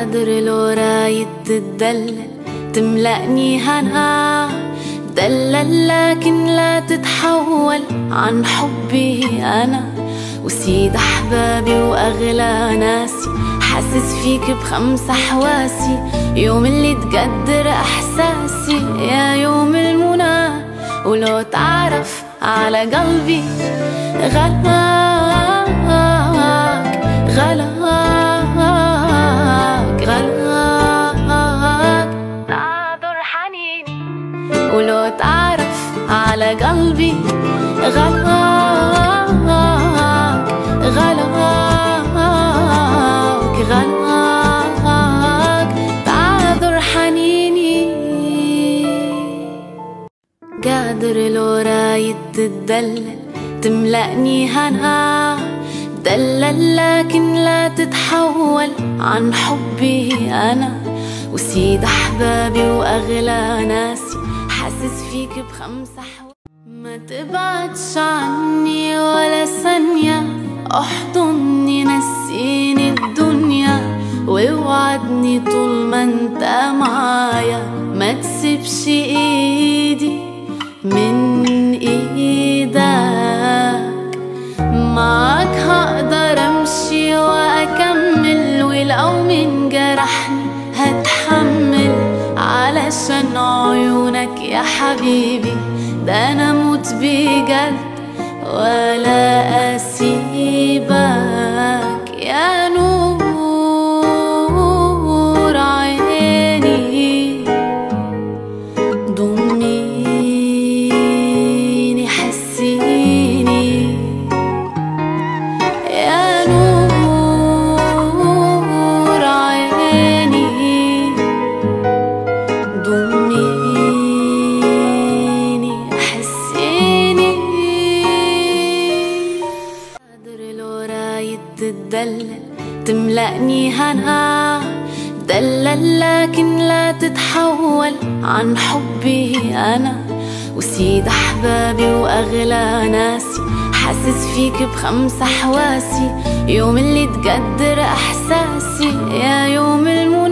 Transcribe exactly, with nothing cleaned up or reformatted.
قادر لو رايد تدلل تملأني هنا، دلل لكن لا تتحول عن حبي أنا وسيد أحبابي وأغلى ناسي. حاسس فيك بخمس حواسي، يوم اللي تقدر إحساسي يا يوم المنى. ولو تعرف على قلبي غلاك غلاك غلاك تعذر حنيني. ولو تعرف على قلبي غلاك غلاك غلاك تعذر حنيني. قادر لو رايد تدلل تملأني هنا، دلل لكن لا تتحول عن حبي أنا وسيد أحبابي وأغلى ناسي. حاسس فيك بخمس حواسي، ما تبعدش عني ولا ثانية، احضني نسيني الدنيا ووعدني طول ما انت معايا ما تسيبش ايدي من ايدك. معاك هقدر امشي واكمل، ولو من جرحني هتحمل علشان عيونك يا حبيبي. ده انا موت بجد ولا اسيبك يا نور عيني. ضميني حسيني يا نور عيني. ضميني حسيني. قادر لو رايد تدلل تملأني هنا، دلل لكن لا تتحول عن حبي أنا وسيد أحبابي وأغلى ناسي. حاسس فيك بخمس حواسي، يوم اللي تقدر إحساسي يا يوم المنى.